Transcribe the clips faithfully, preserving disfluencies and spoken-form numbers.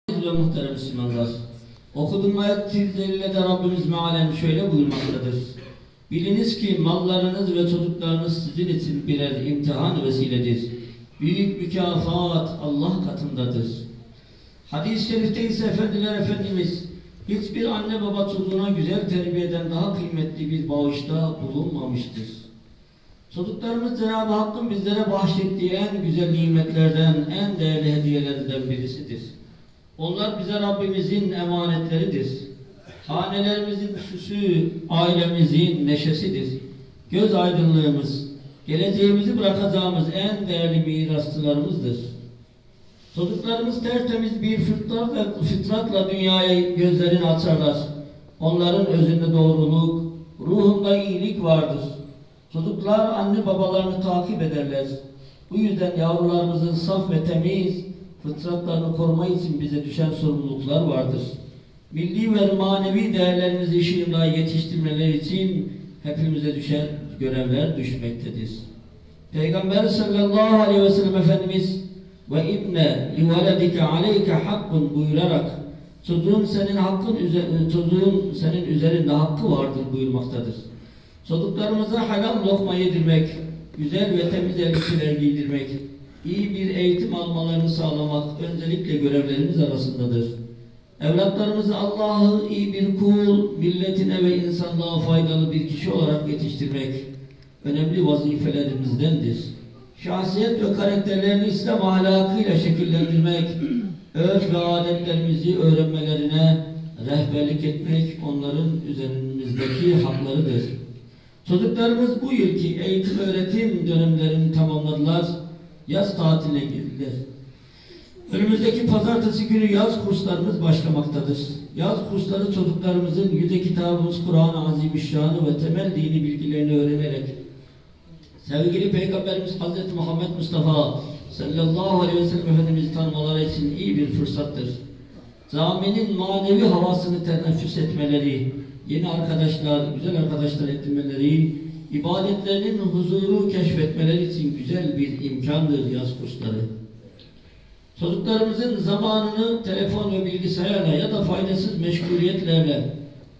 Ve muhterem Müslümanlar, okuduğum ayet-i celilede Rabbimiz mealen şöyle buyurmaktadır. Biliniz ki mallarınız ve çocuklarınız sizin için birer imtihan vesiledir. Büyük mükafat Allah katındadır. Hadis-i şerifte ise Efendiler Efendimiz, hiçbir anne baba çocuğuna güzel terbiyeden daha kıymetli bir bağışta bulunmamıştır. Çocuklarımız Cenab-ı Hakk'ın bizlere bahşettiği en güzel nimetlerden, en değerli hediyelerinden birisidir. Onlar bize Rabbimizin emanetleridir. Hanelerimizin süsü, ailemizin neşesidir. Göz aydınlığımız, geleceğimizi bırakacağımız en değerli mirasçılarımızdır. Çocuklarımız tertemiz bir fıtratla, fıtratla dünyaya gözlerini açarlar. Onların özünde doğruluk, ruhunda iyilik vardır. Çocuklar anne babalarını takip ederler. Bu yüzden yavrularımızın saf ve temiz fıtratlarını koruma için bize düşen sorumluluklar vardır. Milli ve manevi değerlerimizi ışığında yetiştirmeleri için hepimize düşen görevler düşmektedir. Peygamber sallallahu aleyhi ve sellem Efendimiz ve inne li veledike aleyke hakkun buyurarak çocuğun senin hakkın çocuğun senin üzerinde hakkı vardır buyurmaktadır. Çocuklarımıza helal lokma yedirmek, güzel ve temiz elbiseler giydirmek, iyi bir eğitim almalarını sağlamak öncelikle görevlerimiz arasındadır. Evlatlarımızı Allah'ı iyi bir kul, milletine ve insanlığa faydalı bir kişi olarak yetiştirmek önemli vazifelerimizdendir. Şahsiyet ve karakterlerini İslam ahlakıyla şekillendirmek, örf ve adetlerimizi öğrenmelerine rehberlik etmek onların üzerimizdeki haklarıdır. Çocuklarımız bu yılki eğitim öğretim dönemlerini tamamladılar, yaz tatiline girdiler. Önümüzdeki pazartesi günü yaz kurslarımız başlamaktadır. Yaz kursları çocuklarımızın yüce kitabımız Kur'an-ı Azimüşşan'ı ve temel dini bilgilerini öğrenerek sevgili Peygamberimiz Hazreti Muhammed Mustafa sallallahu aleyhi ve sellem Efendimiz'i tanımaları için iyi bir fırsattır. Caminin manevi havasını teneffüs etmeleri, yeni arkadaşlar, güzel arkadaşlar edinmeleri, ibadetlerinin huzuru keşfetmeleri için güzel bir imkandır yaz kursları. Çocuklarımızın zamanını telefon ve bilgisayarla ya da faydasız meşguliyetlerle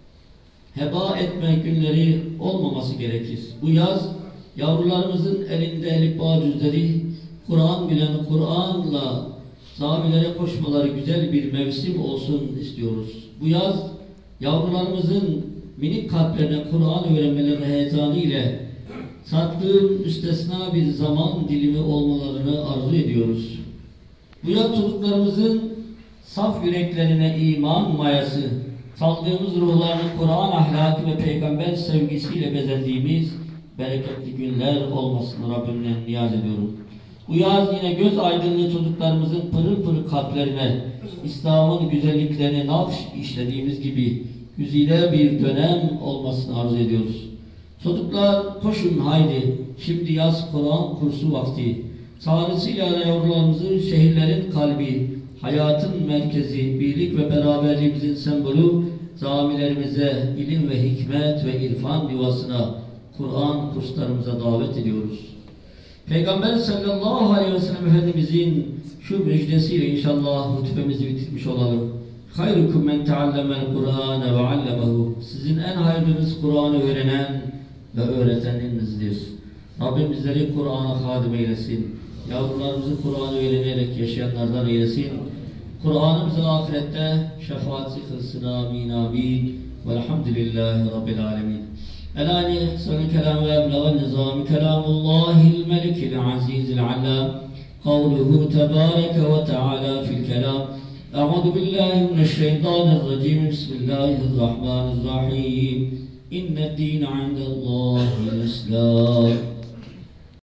heba etme günleri olmaması gerekir. Bu yaz yavrularımızın elinde elif bağ cüzleri, Kur'an bilen Kur'an'la camilere koşmaları güzel bir mevsim olsun istiyoruz. Bu yaz yavrularımızın minik kalplerine Kur'an öğrenmeleri heyecanı ile sattığım müstesna bir zaman dilimi olmalarını arzu ediyoruz. Bu yaz çocuklarımızın saf yüreklerine iman mayası, saldığımız ruhlarını Kur'an ahlakı ve peygamber sevgisiyle bezendiğimiz bereketli günler olmasını Rabbimden niyaz ediyorum. Bu yaz yine göz aydınlığı çocuklarımızın pırıl pırıl kalplerine İslam'ın güzelliklerini nakş işlediğimiz gibi güzide bir dönem olmasını arzu ediyoruz. Çocuklar koşun haydi, şimdi yaz Kur'an kursu vakti. Çağrısıyla yavrularımızı şehirlerin kalbi, hayatın merkezi, birlik ve beraberliğimizin sembolü camilerimize, ilim ve hikmet ve irfan yuvasına, Kur'an kurslarımıza davet ediyoruz. Peygamber sallallahu aleyhi ve sellem Efendimizin şu müjdesiyle inşallah hutbemizi bitirmiş olalım. Hayrukum men teallemel Kur'ane ve allemehu. Sizin en hayırlınız Kur'an'ı öğrenen ve öğreteninizdir. Rabbim bizleri Kur'an'a hadim eylesin. Yavrularımızı Kur'an'ı öğrenerek yaşayanlardan eylesin. Kur'an'ımızı ahirette şefaatçi kılsın. Amin amin. Velhamdülillahi Rabbil alemin. Elâni ihsanı kelam ve ebleğen nizâmi kelâmullâhil melikil azîzil allâm. Kavluhu tebâreke ve teâlâ fil kelâm. Eûzu billahi mineşşeytanirracîm. Bismillahirrahmanirrahîm. İnned dîne indellâhil islâm.